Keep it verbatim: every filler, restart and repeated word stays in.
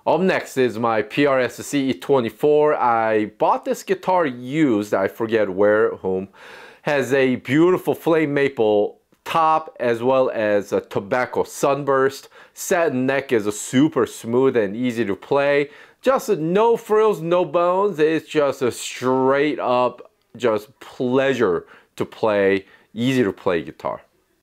Up next is my P R S C E twenty-four. I bought this guitar used, I forget where, whom. Has a beautiful flame maple top as well as a tobacco sunburst. Satin neck is a super smooth and easy to play. Just no frills, no bones. It's just a straight up just pleasure to play, easy to play guitar.